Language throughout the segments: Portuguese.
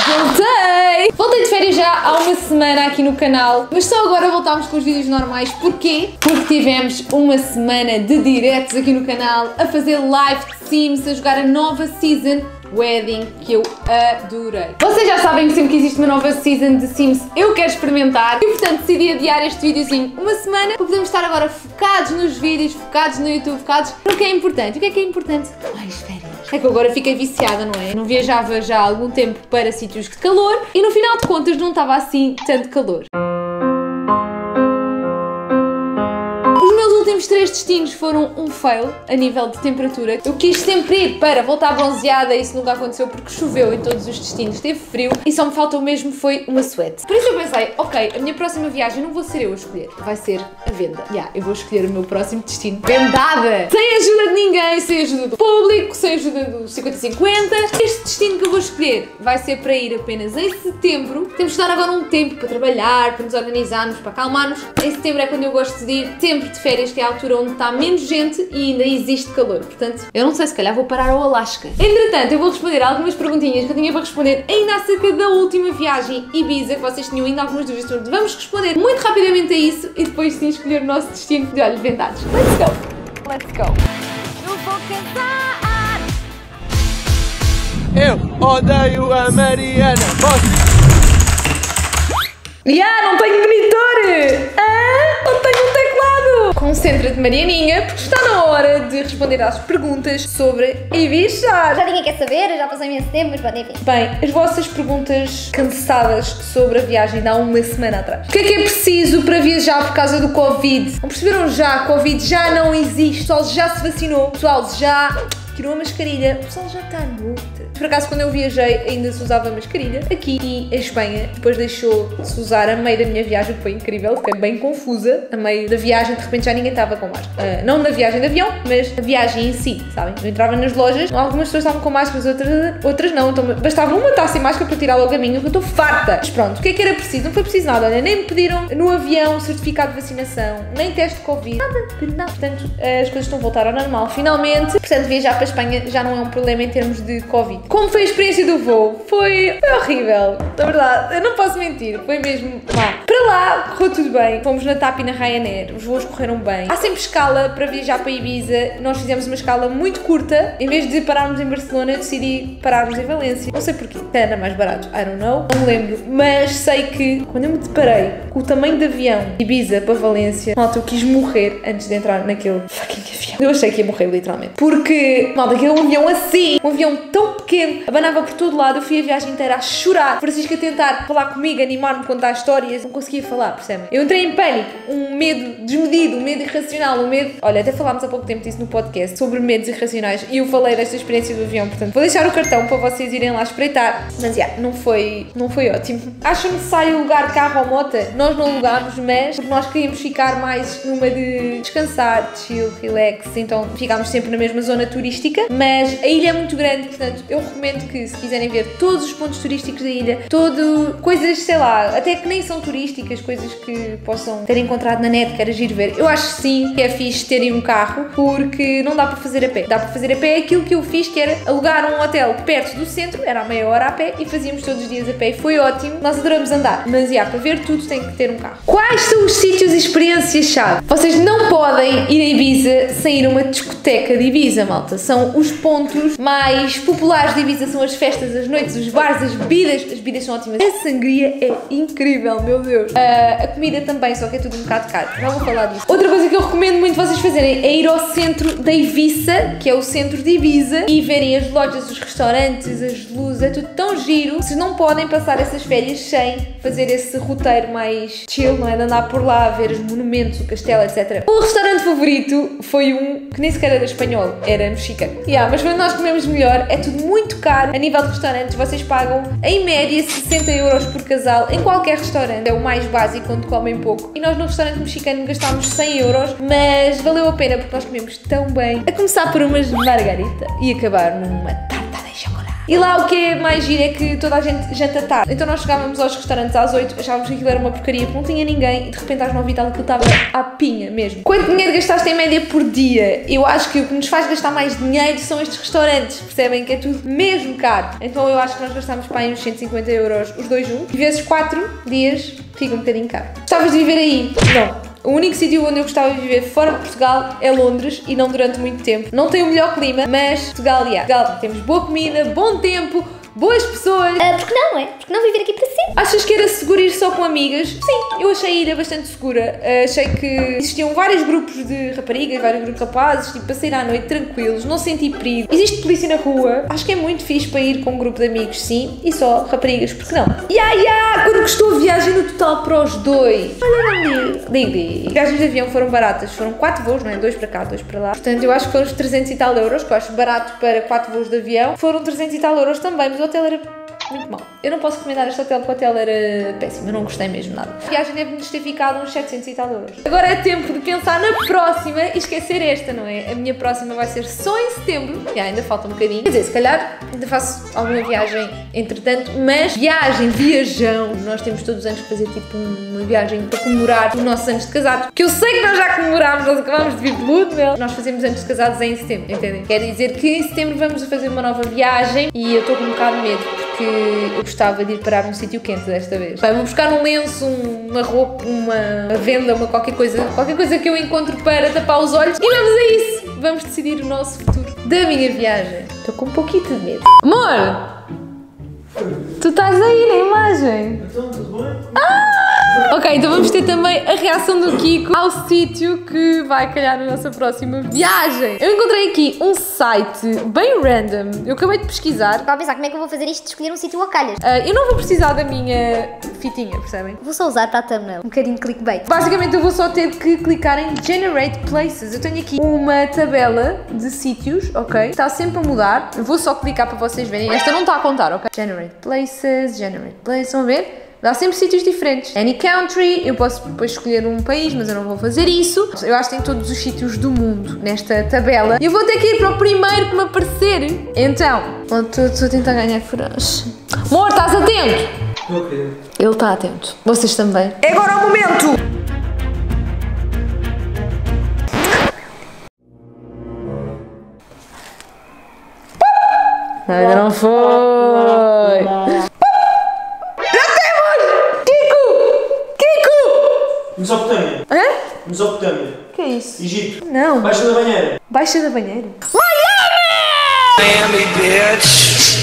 Voltei! Voltei de férias já há uma semana aqui no canal, mas só agora voltámos com os vídeos normais. Porquê? Porque tivemos uma semana de diretos aqui no canal, a fazer live de Sims, a jogar a nova season Wedding, que eu adorei. Vocês já sabem que sempre que existe uma nova season de Sims eu quero experimentar e portanto decidi adiar este videozinho uma semana para podermos estar agora focados nos vídeos, focados no YouTube, focados no que é importante. O que é importante? Mais férias. É que eu agora fiquei viciada, não é? Não viajava já há algum tempo para sítios de calor e no final de contas não estava assim tanto calor. Os últimos 3 destinos foram um fail a nível de temperatura. Eu quis sempre ir para voltar bronzeada e isso nunca aconteceu porque choveu em todos os destinos, teve frio e só me faltou mesmo foi uma suéte. Por isso eu pensei, ok, a minha próxima viagem não vou ser eu a escolher, vai ser a venda. Eu vou escolher o meu próximo destino vendada! Sem ajuda de ninguém, sem ajuda do público, sem ajuda do 50-50. Este destino que eu vou escolher vai ser para ir apenas em setembro. Temos de dar agora um tempo para trabalhar, para nos organizarmos, para acalmarmos. Em setembro é quando eu gosto de ir sempre de férias, que é a altura onde está menos gente e ainda existe calor. Portanto, eu não sei, se calhar vou parar ao Alasca. Entretanto, eu vou responder algumas perguntinhas que eu tinha para responder ainda acerca da última viagem Ibiza, que vocês tinham ainda algumas dúvidas sobre. Vamos responder muito rapidamente a isso e depois sim escolher o nosso destino de olhos vendados. Let's go! Let's go! Eu vou casar! Eu odeio a Mariana! Não tenho monitor! Não tenho um teclado! Concentra-te, Marianinha, porque está na hora de responder às perguntas sobre Ibiza. Já ninguém quer saber, já passou imenso tempo, mas pode, enfim. Bem, as vossas perguntas cansadas sobre a viagem de há uma semana atrás. O que é preciso para viajar por causa do Covid? Não perceberam já? Covid já não existe. O pessoal já se vacinou. O pessoal já tirou a mascarilha. O pessoal já está noutra. Por acaso, quando eu viajei, ainda se usava mascarilha. Aqui e em Espanha, depois deixou de se usar a meio da minha viagem, que foi incrível. Fiquei bem confusa. A meio da viagem, de repente, já ninguém estava com máscara. Não na viagem de avião, mas na viagem em si, sabem? Eu entrava nas lojas, algumas pessoas estavam com máscaras, outras não. Então, bastava uma estar sem máscara para tirar logo a minha, porque eu estou farta. Mas pronto, o que era preciso? Não foi preciso nada. Olha, nem me pediram no avião certificado de vacinação, nem teste de Covid. Nada de nada. Portanto, as coisas estão a voltar ao normal, finalmente. Portanto, viajar para a Espanha já não é um problema em termos de Covid. Como foi a experiência do voo? Foi horrível. Na verdade, eu não posso mentir. Foi mesmo má. Para lá, correu tudo bem. Fomos na TAP e na Ryanair. Os voos correram bem. Há sempre escala para viajar para Ibiza. Nós fizemos uma escala muito curta. Em vez de pararmos em Barcelona, eu decidi pararmos em Valência. Não sei porquê. Era mais barato. I don't know. Não me lembro. Mas sei que quando eu me deparei com o tamanho de avião de Ibiza para Valência, malta, eu quis morrer antes de entrar naquele fucking avião. Eu achei que ia morrer, literalmente. Porque, malta, aquele avião assim, um avião tão pequeno, abanava por todo lado. Eu fui a viagem inteira a chorar. Francisco a tentar falar comigo, animar-me, contar histórias. Não conseguia falar, percebem? Eu entrei em pânico. Um medo desmedido, um medo irracional, um medo... Olha, até falámos há pouco tempo disso no podcast, sobre medos irracionais. E eu falei desta experiência do avião. Portanto, vou deixar o cartão para vocês irem lá espreitar. Mas, não foi ótimo. Acham necessário alugar carro ou moto? Nós não alugámos, mas porque nós queríamos ficar mais numa de descansar, chill, relax. Então, ficámos sempre na mesma zona turística. Mas a ilha é muito grande, portanto, eu recomendo que, se quiserem ver todos os pontos turísticos da ilha, coisas, sei lá, até que nem são turísticas, coisas que possam ter encontrado na net, que era giro ver. Eu acho sim que é fixe terem um carro, porque não dá para fazer a pé. Dá para fazer a pé aquilo que eu fiz, que era alugar um hotel perto do centro, era a meia hora a pé, e fazíamos todos os dias a pé, e foi ótimo. Nós adoramos andar, mas para ver tudo tem que ter um carro. Quais são os sítios e experiências-chave? Vocês não podem ir a Ibiza sem ir a uma discoteca de Ibiza, malta. São os pontos mais populares de Ibiza, são as festas, as noites, os bares, as bebidas são ótimas. A sangria é incrível, meu Deus. A comida também, só que é tudo um bocado caro. Não vou falar disso. Outra coisa que eu recomendo muito vocês fazerem é ir ao centro da Eivissa, que é o centro de Ibiza, e verem as lojas, os restaurantes, as luzes, é tudo tão giro. Vocês não podem passar essas férias sem fazer esse roteiro mais chill, não é? De andar por lá, ver os monumentos, o castelo, etc. O restaurante favorito foi um que nem sequer era espanhol, era mexicano. Mas quando nós comemos melhor, é tudo muito caro. A nível de restaurantes, vocês pagam em média 60 € por casal em qualquer restaurante. É o mais básico, quando comem pouco. E nós no restaurante mexicano gastámos 100 €, mas valeu a pena porque nós comemos tão bem. A começar por umas margarita e acabar numa tarta de chocolate. E lá o que é mais giro é que toda a gente janta tarde. Então nós chegávamos aos restaurantes às 8, achávamos que aquilo era uma porcaria porque não tinha ninguém e de repente às 9 e tal aquilo estava à pinha mesmo. Quanto dinheiro gastaste em média por dia? Eu acho que o que nos faz gastar mais dinheiro são estes restaurantes, percebem que é tudo mesmo caro. Então eu acho que nós gastámos para aí uns 150 euros os dois juntos e vezes 4 dias fica um bocadinho caro. Gostavas de viver aí? Não. O único sítio onde eu gostava de viver fora de Portugal é Londres e não durante muito tempo. Não tem o melhor clima, mas Portugal, Portugal temos boa comida, bom tempo, boas pessoas. Porque não, é? Porque não viver aqui para sempre? Achas que era seguro ir só com amigas? Sim, eu achei a ilha bastante segura. Achei que existiam vários grupos de raparigas, vários grupos de rapazes, tipo, para sair à noite tranquilos, não senti perigo. Existe polícia na rua. Acho que é muito fixe para ir com um grupo de amigos, sim, e só raparigas, porque não? Quando custou a viagem no total para os dois? Olha, digo. Viagens de avião foram baratas, foram 4 voos, não é? 2 para cá, 2 para lá. Portanto, eu acho que foram uns 300 e tal euros, que eu acho barato para 4 voos de avião. Foram 300 e tal euros também, mas o hotel era muito mau. Eu não posso recomendar este hotel porque o hotel era péssimo, eu não gostei mesmo nada. A viagem deve-nos ter ficado uns 700 e tal euros. Agora é tempo de pensar na próxima e esquecer esta, não é? A minha próxima vai ser só em setembro, e ainda falta um bocadinho. Quer dizer, se calhar ainda faço alguma viagem entretanto, mas viajão. Nós temos todos os anos que fazer tipo uma viagem para comemorar os nossos anos de casados, que eu sei que nós já comemorámos, nós acabámos de vir de lua de mel. Nós fazemos anos de casados em setembro, entendem? Quer dizer que em setembro vamos fazer uma nova viagem e eu estou com um bocado de medo, porque eu gostava de ir parar num sítio quente desta vez. Bem, vou buscar um lenço, uma roupa, uma venda, qualquer coisa que eu encontro para tapar os olhos e vamos a isso! Vamos decidir o nosso futuro da minha viagem. Estou com um pouquinho de medo. Amor! Tu estás aí na imagem? Então, tudo bem? Ok, então vamos ter também a reação do Kiko ao sítio que vai calhar na nossa próxima viagem. Eu encontrei aqui um site bem random. Eu acabei de pesquisar. Estava a pensar como é que eu vou fazer isto de escolher um sítio a calhas. Eu não vou precisar da minha fitinha, percebem? Vou só usar para a thumbnail. Um bocadinho de clickbait. Basicamente eu vou só ter que clicar em Generate Places. Eu tenho aqui uma tabela de sítios, ok? Está sempre a mudar. Eu vou só clicar para vocês verem. Esta não está a contar, ok? Generate Places. Vão ver? Dá sempre sítios diferentes. Any country, eu posso depois escolher um país, mas eu não vou fazer isso. Eu acho que tem todos os sítios do mundo nesta tabela. E eu vou ter que ir para o primeiro que me aparecer. Então, estou a tentar ganhar coragem. Amor, estás atento? Estou atento. Ele está atento. Vocês também. É agora o momento! Não, ainda não foi. Mesopotâmia. Hã? Mesopotâmia. O que é isso? Egito. Não. Baixa da banheira. Baixa da banheira. Miami, bitch.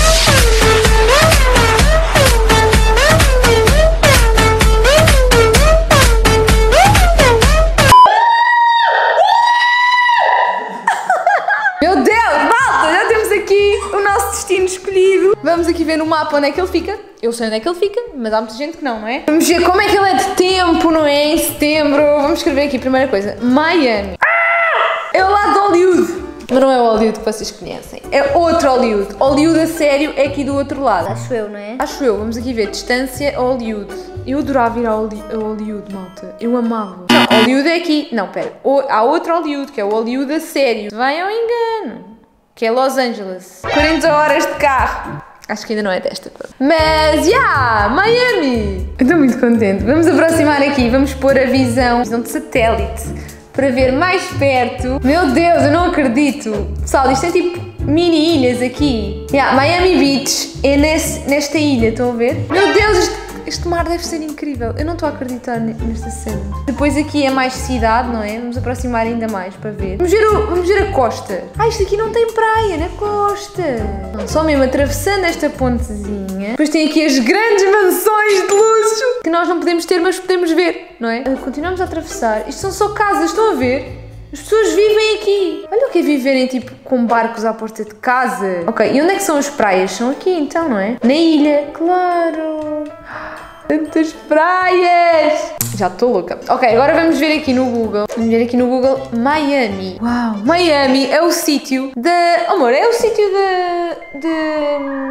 Meu Deus, malta, já temos aqui o nosso destino escolhido. Vamos aqui ver no mapa onde é que ele fica. Eu sei onde é que ele fica, mas há muita gente que não é? Vamos ver como é que ele é de tempo, não é? Em setembro. Vamos escrever aqui, primeira coisa, Miami. É o lado de Hollywood. Mas não é o Hollywood que vocês conhecem. É outro Hollywood. Hollywood a sério é aqui do outro lado. Acho eu, não é? Acho eu. Vamos aqui ver. Distância a Hollywood. Eu adorava ir a Hollywood, malta. Eu amava. Não, Hollywood é aqui. Não, pera. Há outro Hollywood, que é o Hollywood a sério. Vai ao engano. Que é Los Angeles. 40 horas de carro. Acho que ainda não é desta coisa. Mas, Miami! Eu estou muito contente. Vamos aproximar aqui. Vamos pôr a visão de satélite para ver mais perto. Meu Deus, eu não acredito. Pessoal, isto é tipo mini ilhas aqui. Miami Beach é nesta ilha, estão a ver? Meu Deus, este mar deve ser incrível. Eu não estou a acreditar nesta cena. Depois aqui é mais cidade, não é? Vamos aproximar ainda mais para ver. Vamos ver a costa. Isto aqui não tem praia na costa. Não, só mesmo atravessando esta pontezinha. Depois tem aqui as grandes mansões de luxo que nós não podemos ter, mas podemos ver, não é? Continuamos a atravessar. Isto são só casas, estão a ver? As pessoas vivem aqui. Olha o que é viverem tipo com barcos à porta de casa. Ok, e onde é que são as praias? São aqui então, não é? Na ilha, claro. Tantas praias. Já estou louca. Ok, agora vamos ver aqui no Google. Vamos ver aqui no Google Miami. Uau, Miami é o sítio da... Amor, é o sítio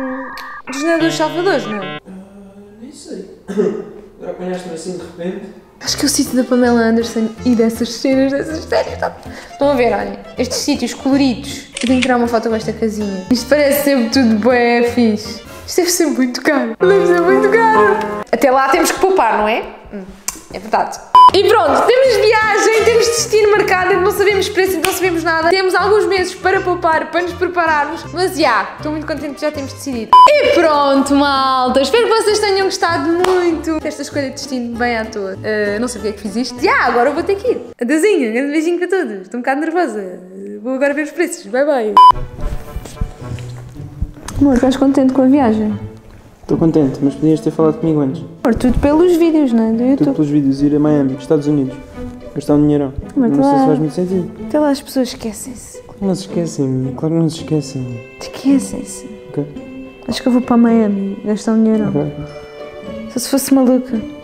dos nadadores salvadores, não é? Nem sei. Agora apanhaste-me assim de repente. Acho que é o sítio da Pamela Anderson e dessas cenas, Estão a ver, olhem, estes sítios coloridos. Eu tenho que tirar uma foto com esta casinha. Isto parece sempre tudo bué fixe. Isto deve ser muito caro. Deve ser muito caro. Até lá temos que poupar, não é? É verdade. E pronto, temos viagem, temos destino marcado, não sabemos preço, não sabemos nada. Temos alguns meses para poupar, para nos prepararmos. Mas estou muito contente que já temos decidido. E pronto, malta. Espero que vocês tenham gostado muito desta escolha de destino bem à toa. Não sei porque é que fiz isto. Agora eu vou ter que ir. Adeusinho, um grande beijinho para todos. Estou um bocado nervosa. Vou agora ver os preços. Bye, bye. Amor, estás contente com a viagem? Estou contente, mas podias ter falado comigo antes. Amor, tudo pelos vídeos, não é? Do YouTube. Tudo pelos vídeos, ir a Miami, Estados Unidos. Gastar um dinheirão. Mas não lá- sei se faz muito sentido. Até lá as pessoas esquecem-se. Claro que não se esquecem, claro que não se esquecem. Esquecem-se. Ok? Acho que eu vou para Miami gastar um dinheiro. Ok. Só se fosse maluca.